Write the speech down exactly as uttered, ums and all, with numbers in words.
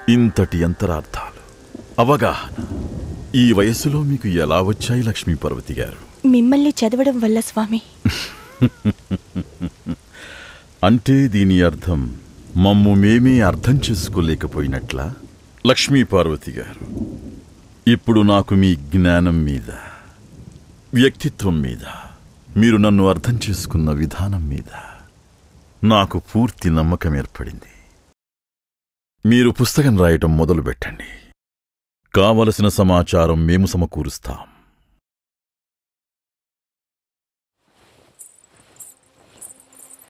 ఇంతటి అంతరార్థాలు, అవగాహన ఈ వయస్సులో మీకు ఎలా వచ్చాయి లక్ష్మీ పార్వతి గారు? మిమ్మల్ని చదవడం వల్ల స్వామి. అంటే దీని అర్థం మమ్ము మేమే అర్థం చేసుకోలేకపోయినట్లా? లక్ష్మీ పార్వతి గారు, ఇప్పుడు నాకు మీ జ్ఞానం మీద, వ్యక్తిత్వం మీద, మీరు నన్ను అర్థం చేసుకున్న విధానం మీద నాకు పూర్తి నమ్మకం ఏర్పడింది. మీరు పుస్తకం రాయటం మొదలుపెట్టండి. కావలసిన సమాచారం మేము సమకూరుస్తాం.